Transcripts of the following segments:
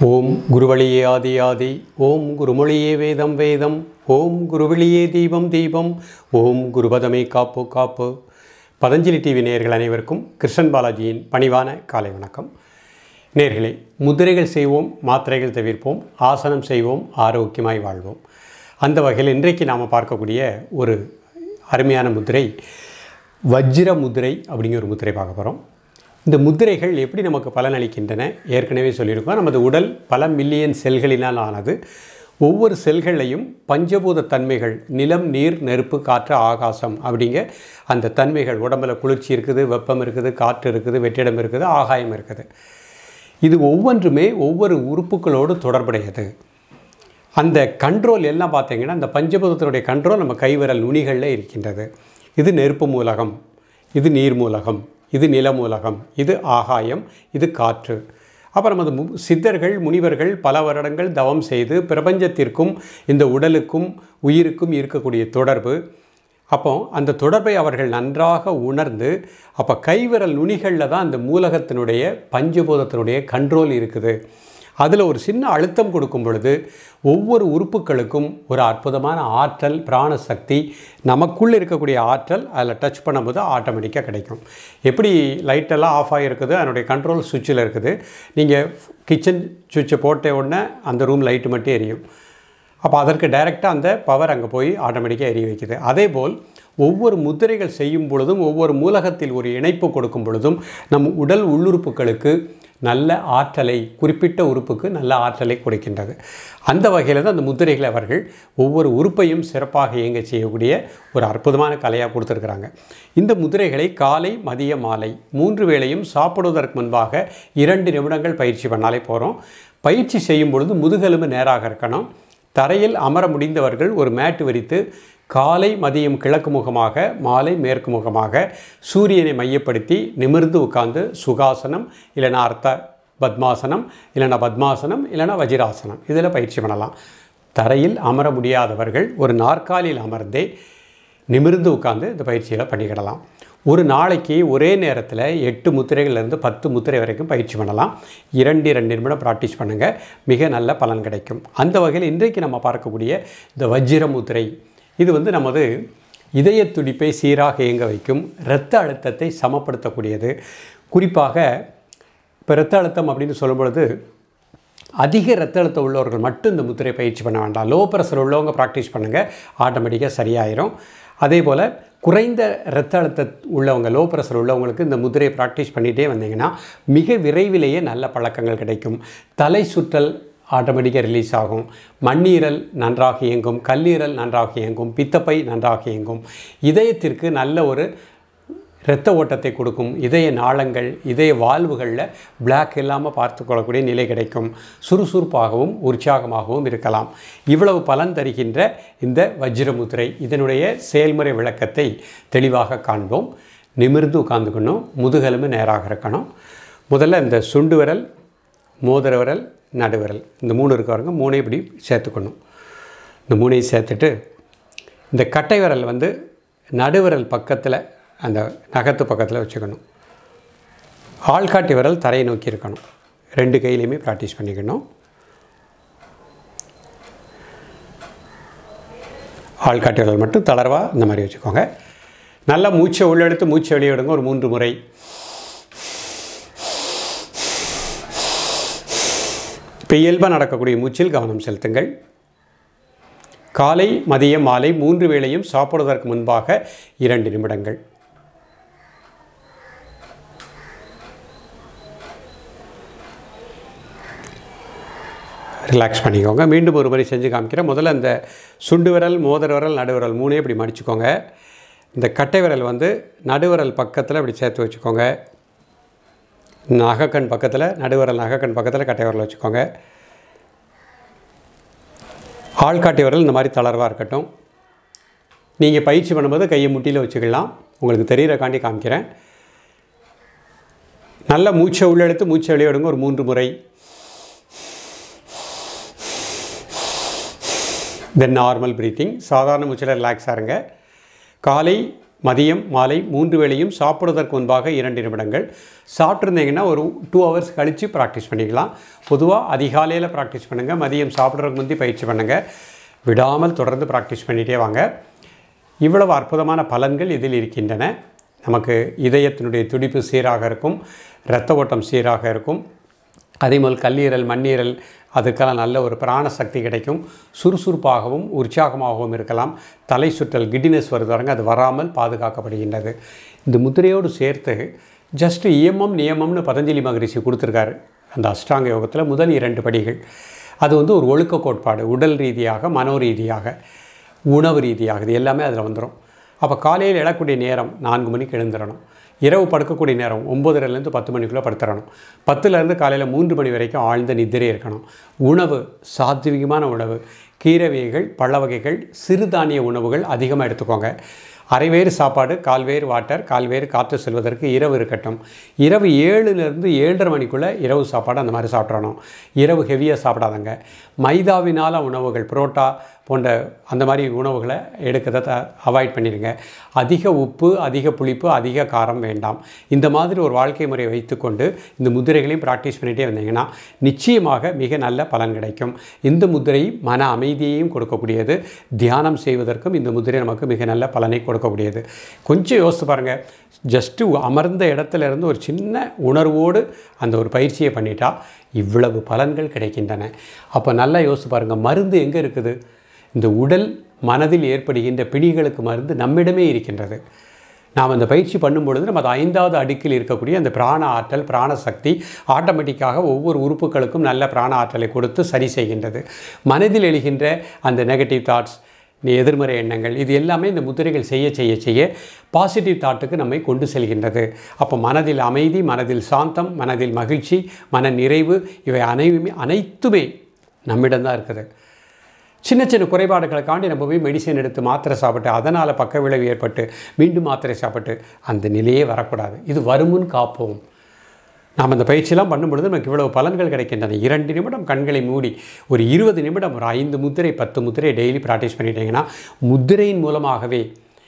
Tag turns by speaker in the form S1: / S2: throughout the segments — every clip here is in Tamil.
S1: ஓம் குருவழியே ஆதி ஆதி, ஓம் குருமொழியே வேதம் வேதம், ஓம் குருவழியே தீபம் தீபம், ஓம் குருபதமே காப்பு காப்பு. பதஞ்சலி டிவி நேயர்கள் அனைவருக்கும் கிருஷ்ணன் பாலாஜியின் பணிவான காலை வணக்கம். நேயர்களே, முதிரைகள் செய்வோம், மாத்திரைகள் தவிர்ப்போம், ஆசனம் செய்வோம், ஆரோக்கியமாய் வாழ்வோம். அந்த வகையில் இன்றைக்கு நாம் பார்க்கக்கூடிய ஒரு அருமையான முதிரை வஜ்ர முதிரை அப்படிங்கிற ஒரு முதிரை பார்க்க போகிறோம். இந்த முத்திரைகள் எப்படி நமக்கு பலன் அளிக்கின்றன ஏற்கனவே சொல்லியிருக்கோம். நமது உடல் பல மில்லியன் செல்களினால் ஆனது. ஒவ்வொரு செல்களையும் பஞ்சபூத தன்மைகள், நிலம், நீர், நெருப்பு, காற்று, ஆகாசம் அப்படிங்க அந்த தன்மைகள், உடம்பில் குளிர்ச்சி இருக்குது, வெப்பம் இருக்குது, காற்று இருக்குது, வெற்றிடம் இருக்குது, ஆகாயம் இருக்குது. இது ஒவ்வொன்றுமே ஒவ்வொரு உறுப்புகளோடு தொடர்புடையது. அந்த கண்ட்ரோல் எல்லாம் பார்த்தீங்கன்னா அந்த பஞ்சபூதத்தினுடைய கண்ட்ரோல் நம்ம கைவிரல் நுனிகளில் இருக்கின்றது. இது நெருப்பு மூலகம், இது நீர் மூலகம், இது நில மூலகம், இது ஆகாயம், இது காற்று. அப்புறம் அது சித்தர்கள், முனிவர்கள் பல வருடங்கள் தவம் செய்து பிரபஞ்சத்திற்கும் இந்த உடலுக்கும் உயிருக்கும் இருக்கக்கூடிய தொடர்பு. அப்போ அந்த தொடர்பை அவர்கள் நன்றாக உணர்ந்து, அப்போ கைவிரல் நுனிகளில் தான் அந்த மூலகத்தினுடைய பஞ்சபூதத்தினுடைய கண்ட்ரோல் இருக்குது. அதில் ஒரு சின்ன அழுத்தம் கொடுக்கும் பொழுது ஒவ்வொரு உறுப்புகளுக்கும் ஒரு அற்புதமான ஆற்றல், பிராண சக்தி, நமக்குள்ளே இருக்கக்கூடிய ஆற்றல் அதில் டச் பண்ணும்போது ஆட்டோமேட்டிக்காக கிடைக்கும். எப்படி லைட்டெல்லாம் ஆஃப் ஆகிருக்குது, அதனுடைய கண்ட்ரோல் சுவிட்சில் இருக்குது. நீங்கள் கிச்சன் சுவிட்சை போட்ட உடனே அந்த ரூம் லைட்டு மட்டும் எரியும். அப்போ அதற்கு டைரெக்டாக அந்த பவர் அங்கே போய் ஆட்டோமேட்டிக்காக எரிய வைக்குது. அதேபோல் ஒவ்வொரு முத்திரைகள் செய்யும் பொழுதும், ஒவ்வொரு மூலகத்தில் ஒரு இணைப்பு கொடுக்கும் பொழுதும் நம் உடல் உள்ளுறுப்புகளுக்கு நல்ல ஆற்றலை, குறிப்பிட்ட உறுப்புக்கு நல்ல ஆற்றலை கொடுக்கின்றது. அந்த வகையில் தான் அந்த முத்திரைகளை அவர்கள் ஒவ்வொரு உறுப்பையும் சிறப்பாக இயங்க செய்யக்கூடிய ஒரு அற்புதமான கலையாக கொடுத்துருக்குறாங்க. இந்த முத்திரைகளை காலை, மதிய, மாலை 3 வேளையும் சாப்பிடுவதற்கு முன்பாக 2 நிமிடங்கள் பயிற்சி பண்ணாலே போகிறோம். பயிற்சி செய்யும் பொழுது முதுகெலும்பு நேராக இருக்கணும். தரையில் அமர முடிந்தவர்கள் ஒரு மேட்டு விரித்து காலை மதியம் கிழக்கு முகமாக, மாலை மேற்கு முகமாக சூரியனை மையப்படுத்தி நிமிர்ந்து உட்கார்ந்து சுகாசனம், இல்லைனா அர்த்த பத்மாசனம், இல்லைனா பத்மாசனம், இல்லைனா வஜிராசனம் இதில் பயிற்சி பண்ணலாம். தரையில் அமர முடியாதவர்கள் ஒரு நாற்காலியில் அமர்ந்தே நிமிர்ந்து உட்கார்ந்து இந்த பயிற்சிகளை பண்ணிக்கிடலாம். ஒரு நாளைக்கு ஒரே நேரத்தில் 8 முத்திரைகள்லேருந்து 10 முத்திரை வரைக்கும் பயிற்சி பண்ணலாம். 2 நிமிடம் ப்ராக்டிஸ் பண்ணுங்கள், மிக நல்ல பலன் கிடைக்கும். அந்த வகையில் இன்றைக்கு நம்ம பார்க்கக்கூடிய இந்த வஜ்ர முத்திரை, இது நமது இதய துடிப்பை சீராக இயங்க வைக்கும், இரத்த அழுத்தத்தை சமப்படுத்தக்கூடியது. குறிப்பாக இப்போ இரத்த அழுத்தம் அப்படின்னு சொல்லும் பொழுது அதிக இரத்த அழுத்தம் உள்ளவர்கள் மட்டும் இந்த முத்திரை பயிற்சி பண்ண வேண்டாம். லோ ப்ரெஷர் உள்ளவங்க ப்ராக்டிஸ் பண்ணுங்கள், ஆட்டோமேட்டிக்காக சரியாயிரும். அதே போல் குறைந்த இரத்த அழுத்த உள்ளவங்க, லோ ப்ரெஷர் உள்ளவங்களுக்கு இந்த முத்திரையை ப்ராக்டிஸ் பண்ணிகிட்டே வந்தீங்கன்னா மிக விரைவிலேயே நல்ல பழக்கங்கள் கிடைக்கும். தலை சுற்றல் ஆட்டோமேட்டிக்காக ரிலீஸ் ஆகும், மண்ணீரல் நன்றாக இயங்கும், கல்லீரல் நன்றாக இயங்கும், பித்தப்பை நன்றாக இயங்கும், இதயத்திற்கு நல்ல ஒரு இரத்த ஓட்டத்தை கொடுக்கும், இதய நாளங்கள், இதய வால்வுகளில் பிளாக் இல்லாமல் பார்த்து கொள்ளக்கூடிய நிலை கிடைக்கும், சுறுசுறுப்பாகவும் உற்சாகமாகவும் இருக்கலாம். இவ்வளவு பலன் தருகின்ற இந்த வஜ்ரமுத்திரை, இதனுடைய செயல்முறை விளக்கத்தை தெளிவாக காண்போம். நிமிர்ந்து உட்காந்துக்கணும், முதுகெலும்பு நேராக இருக்கணும். முதல்ல இந்த சுண்டு விரல், மோதிர விரல், நடுவிரல், இந்த 3 இருக்கிறவங்க 3 இப்படி சேர்த்துக்கணும். இந்த 3 சேர்த்துட்டு இந்த கட்டை விரல் நடுவிரல் பக்கத்தில், அந்த நகத்து பக்கத்தில் வச்சுக்கணும். ஆள்காட்டி விரல் தரையை நோக்கி இருக்கணும். 2 கையிலையுமே ப்ராக்டிஸ் பண்ணிக்கணும். ஆள்காட்டி விரல் மட்டும் தளர்வாக இந்த மாதிரி வச்சுக்கோங்க. நல்லா மூச்சை உள்ளெடுத்து மூச்சை வெளியே விடுங்க ஒரு 3 முறை. இப்போ இயல்பாக நடக்கக்கூடிய மூச்சில் கவனம் செலுத்துங்கள். காலை, மதியம், மாலை 3 வேளையும் சாப்பிடுவதற்கு முன்பாக 2 நிமிடங்கள். ரிலாக்ஸ் பண்ணிக்கோங்க. மீண்டும் ஒரு முறை செஞ்சு காமிக்கிறேன். முதல்ல இந்த சுண்டு விரல், மோதிர விரல், நடுவிரல் 3 இப்படி மடிச்சுக்கோங்க. இந்த கட்டை விரல் நடுவிரல் பக்கத்தில் இப்படி சேர்த்து வச்சுக்கோங்க. நகக்கண் பக்கத்தில், நடுவிரல் நகக்கண் பக்கத்தில் கட்டை விரல் வச்சுக்கோங்க. ஆள்காட்டி விரல் இந்த மாதிரி தளர்வாக இருக்கட்டும். நீங்கள் பயிற்சி பண்ணும்போது கையை முட்டியில் வச்சுக்கலாம். உங்களுக்கு தெரிகிறக்காண்டி காமிக்கிறேன். நல்ல மூச்சை உள்ளெடுத்து மூச்சை வெளியே விடுங்க ஒரு 3 முறை. தென் நார்மல் ப்ரீத்திங், சாதாரண மூச்சில் ரிலாக்ஸாக இருங்க. காலை, மதியம், மாலை 3 வேளையும் சாப்பிடுவதற்கு முன்பாக 2 நிமிடங்கள். சாப்பிட்ருந்தீங்கன்னா ஒரு 2 hours கழித்து ப்ராக்டிஸ் பண்ணிக்கலாம். பொதுவாக அதிகாலையில் ப்ராக்டிஸ் பண்ணுங்கள், மதியம் சாப்பிட்றதுக்கு முந்தி பயிற்சி பண்ணுங்கள், விடாமல் தொடர்ந்து ப்ராக்டிஸ் பண்ணிகிட்டே வாங்க. இவ்வளவு அற்புதமான பலன்கள் இதில் இருக்கின்றன. நமக்கு இதயத்தினுடைய துடிப்பு சீராக இருக்கும், இரத்த ஓட்டம் சீராக இருக்கும், அதேபோல் கல்லீரல் மண்ணீரல் அதுக்கெல்லாம் நல்ல ஒரு பிராண சக்தி கிடைக்கும், சுறுசுறுப்பாகவும் உற்சாகமாகவும் இருக்கலாம். தலை சுற்றல் கிட்டினஸ் வருது வரங்க, அது வராமல் பாதுகாக்கப்படுகின்றது. இந்த முத்திரையோடு சேர்த்து ஜஸ்ட் இயமம் நியமம்னு பதஞ்சலி மகரிஷி கொடுத்துருக்காரு. அந்த அஷ்டாங்க யோகத்தில் முதல் 2 படிகள் அது வந்து ஒரு ஒழுக்க கோட்பாடு. உடல் ரீதியாக, மனோ ரீதியாக, உணவு ரீதியாக இது எல்லாமே அதில் வந்துடும். அப்போ காலையில் எழக்கூடிய நேரம் 4 மணிக்கு எழுந்துடணும். இரவு படுக்கக்கூடிய நேரம் 9:30லேருந்து 10 மணிக்குள்ளே படுத்துடணும். 10லேருந்து காலையில் 3 மணி வரைக்கும் ஆழ்ந்த நித்திரை இருக்கணும். உணவு சாத்விகமான உணவு, கீரை வகைகள், பழ வகைகள், சிறுதானிய உணவுகள் அதிகமாக எடுத்துக்கோங்க. அரைவேறு சாப்பாடு, கால்வேறு வாட்டர், கால்வேறு காற்று செல்வதற்கு இரவு இருக்கட்டும். இரவு 7லேருந்து 7:30 மணிக்குள்ளே இரவு சாப்பாடு அந்த மாதிரி சாப்பிட்றணும். இரவு ஹெவியாக சாப்பிடாதங்க. மைதாவினால் உணவுகள், புரோட்டா போன்ற அந்த மாதிரி உணவுகளை எடுக்கிறத அவாய்ட் பண்ணிடுங்க. அதிக உப்பு, அதிக புளிப்பு, அதிக காரம் வேண்டாம். இந்த மாதிரி ஒரு வாழ்க்கை முறையை வைத்துக்கொண்டு இந்த முத்திரைகளையும் ப்ராக்டிஸ் பண்ணிகிட்டே வந்தீங்கன்னா நிச்சயமாக மிக நல்ல பலன் கிடைக்கும். இந்த முத்திரை மன அமைதியையும் கொடுக்கக்கூடியது. தியானம் செய்வதற்கும் இந்த முத்திரை நமக்கு மிக நல்ல பலனை கொடுக்கக்கூடியது. கொஞ்சம் யோசித்து பாருங்கள். ஜஸ்ட்டு அமர்ந்த இடத்துல இருந்து ஒரு சின்ன உணர்வோடு அந்த ஒரு பயிற்சியை பண்ணிட்டா இவ்வளவு பலன்கள் கிடைக்கின்றன. அப்போ நல்லா யோசித்து பாருங்கள், மருந்து எங்கே இருக்குது? இந்த உடல் மனதில் ஏற்படுகின்ற பிணிகளுக்கு மருந்து நம்மிடமே இருக்கின்றது. நாம் அந்த பயிற்சி பண்ணும்பொழுது நம்ம அது 5வது அடுக்கில் இருக்கக்கூடிய அந்த பிராண ஆற்றல், பிராண சக்தி ஆட்டோமேட்டிக்காக ஒவ்வொரு உறுப்புகளுக்கும் நல்ல பிராண ஆற்றலை கொடுத்து சரி செய்கின்றது. மனதில் எழுகின்ற அந்த நெகட்டிவ் தாட்ஸ், எதிர்மறை எண்ணங்கள், இது எல்லாமே இந்த முத்திரைகள் செய்ய செய்ய செய்ய பாசிட்டிவ் தாட்டுக்கு நம்மை கொண்டு செல்கின்றது. அப்போ மனதில் அமைதி, மனதில் சாந்தம், மனதில் மகிழ்ச்சி, மன நிறைவு, இவை அனைத்துமே நம்மிடம்தான் இருக்குது. சின்ன சின்ன குறைபாடுகளுக்காண்டி நம்ம போய் மெடிசன் எடுத்து மாத்திரை சாப்பிட்டு அதனால் பக்க விளைவு ஏற்பட்டு மீண்டும் மாத்திரை சாப்பிட்டு அந்த நிலையே வரக்கூடாது. இது வருமுன் காப்போம். நாம் அந்த பயிற்சியெல்லாம் பண்ணும்பொழுது நமக்கு இவ்வளவு பலன்கள் கிடைக்கின்றன. 2 நிமிடம் கண்களை மூடி ஒரு 20 நிமிடம் ஒரு 5 முத்திரை 10 முத்திரை டெய்லி ப்ராக்டிஸ் பண்ணிட்டீங்கன்னா முத்திரையின் மூலமாகவே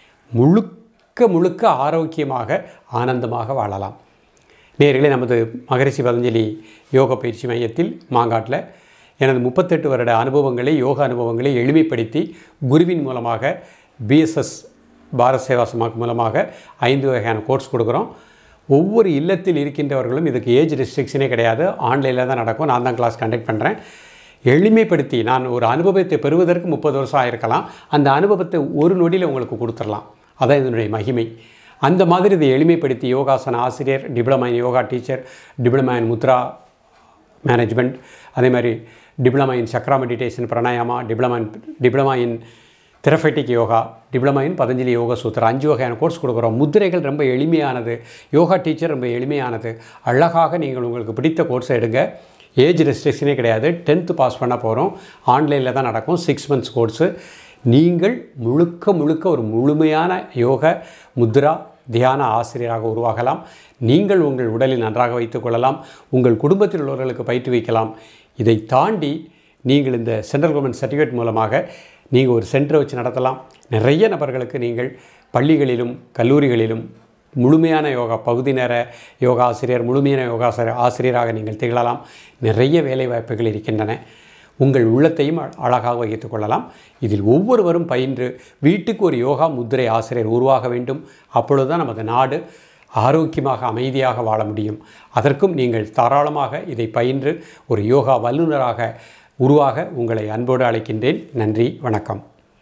S1: முழுக்க ஆரோக்கியமாக ஆனந்தமாக வாழலாம். நேயர்களே, நமது மகரிஷி பதஞ்சலி யோக பயிற்சி மையத்தில் மாங்காட்டில் எனது 38 வருட அனுபவங்களை, யோக அனுபவங்களை எளிமைப்படுத்தி குருவின் மூலமாக BSS பாரத் சேவா சமாஜ் மூலமாக 5 வகையான கோர்ஸ் கொடுக்குறோம். ஒவ்வொரு இல்லத்தில் இருக்கின்றவர்களும் இதுக்கு ஏஜ் ரெஸ்ட்ரிக்ஷனே கிடையாது. ஆன்லைனில் தான் நடக்கும். நான் தான் கிளாஸ் கண்டக்ட் பண்ணுறேன். எளிமைப்படுத்தி நான் ஒரு அனுபவத்தை பெறுவதற்கு 30 வருஷம் ஆயிருக்கலாம். அந்த அனுபவத்தை ஒரு நொடியில் உங்களுக்கு கொடுத்துடலாம். அதான் இதனுடைய மகிமை. அந்த மாதிரி இதை எளிமைப்படுத்தி யோகாசன ஆசிரியர், diploma in yoga teacher, diploma in mudra management, அதே மாதிரி diploma in chakra meditation pranayama, diploma in therapeutic yoga, diploma in Patanjali யோக சூத்திரம், 5 வகையான கோர்ஸ் கொடுக்குறோம். முத்திரைகள் ரொம்ப எளிமையானது, யோகா டீச்சர் ரொம்ப எளிமையானது. அழகாக நீங்கள் உங்களுக்கு பிடித்த கோர்ஸை எடுங்க. ஏஜ் ரெஸ்ட்ரிக்ஷனே கிடையாது. 10th பாஸ் பண்ண போகிறோம். ஆன்லைனில் தான் நடக்கும். 6 months கோர்ஸு. நீங்கள் முழுக்க ஒரு முழுமையான யோக முத்ரா தியான ஆசிரியராக உருவாகலாம். நீங்கள் உங்கள் உடலை நன்றாக வைத்துக் கொள்ளலாம். உங்கள் குடும்பத்தில் உள்ளவர்களுக்கு பயிற்றுவிக்கலாம். இதை தாண்டி நீங்கள் இந்த சென்ட்ரல் கவர்மெண்ட் சர்டிஃபிகேட் மூலமாக நீங்கள் ஒரு சென்டரை வச்சு நடத்தலாம். நிறைய நபர்களுக்கு நீங்கள் பள்ளிகளிலும் கல்லூரிகளிலும் முழுமையான யோகா பகுதி நேர யோகா ஆசிரியர், முழுமையான யோகா ஆசிரியராக நீங்கள் திகழலாம். நிறைய வேலை வாய்ப்புகள் இருக்கின்றன. உங்கள் உள்ளத்தையும் அழகாக வைத்துக் கொள்ளலாம். இதில் ஒவ்வொருவரும் பயின்று வீட்டுக்கு ஒரு யோகா முத்திரை ஆசிரியர் உருவாக வேண்டும். அப்பொழுது தான் நமது நாடு ஆரோக்கியமாக அமைதியாக வாழ முடியும். அதற்கும் நீங்கள் தாராளமாக இதை பயின்று ஒரு யோகா வல்லுநராக உருவாக உங்களை அன்போடு அழைக்கின்றேன். நன்றி, வணக்கம்.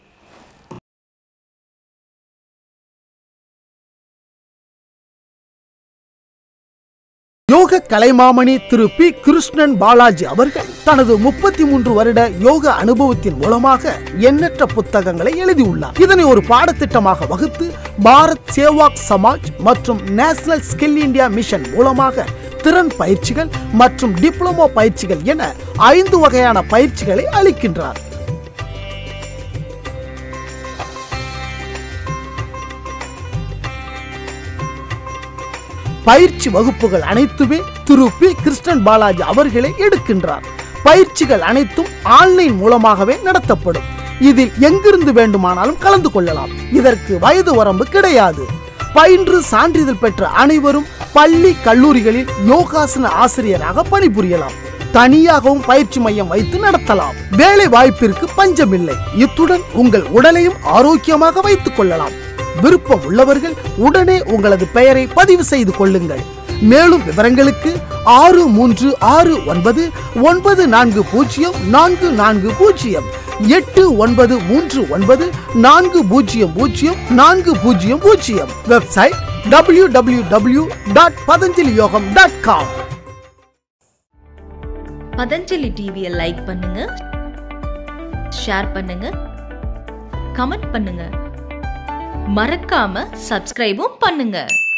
S2: யோக கலைமாமணி திரு பி. கிருஷ்ணன் பாலாஜி அவர்கள் தனது 33 வருட யோக அனுபவத்தின் மூலமாக எண்ணற்ற புத்தகங்களை எழுதியுள்ளார். இதனை ஒரு பாடத்திட்டமாக வகுத்து பாரத் சேவா சமாஜ் மற்றும் நேஷனல் ஸ்கில் இந்தியா மிஷன் மூலமாக திறன் பயிற்சிகள் மற்றும் டிப்ளமோ பயிற்சிகள் என 5 வகையான பயிற்சிகளை அளிக்கின்றார். பயிற்சி வகுப்புகள் அனைத்துமே திரு பி. கிருஷ்ணன் பாலாஜி அவர்களே எடுக்கின்றார். பயிற்சிகள் அனைத்தும் ஆன்லைன் மூலமாகவே நடத்தப்படும். இதில் எங்கிருந்து வேண்டுமானாலும் கலந்து கொள்ளலாம். இதற்கு வயது வரம்பு கிடையாது. பயின்று சான்றிதழ் பெற்ற அனைவரும் பள்ளி கல்லூரிகளில் யோகாசன ஆசிரியராக பணிபுரியலாம். தனியாகவும் பயிற்சி மையம் வைத்து நடத்தலாம். வேலை வாய்ப்பிற்கு பஞ்சமில்லை. இத்துடன் உங்கள் உடலையும் ஆரோக்கியமாக வைத்துக் கொள்ளலாம். விருப்பம் உள்ளவர்கள் உடனே உங்களது பெயரை பதிவு செய்து கொள்ளுங்கள். மேலும் விவரங்களுக்கு 6369 940440 8939400400 வெப்சைட் www.patanjaliyogam.com.
S3: பதஞ்சலி டிவியை லைக் பண்ணுங்க, ஷேர் பண்ணுங்க, கமெண்ட் பண்ணுங்க, மறக்காம சப்ஸ்கிரைபும் பண்ணுங்க.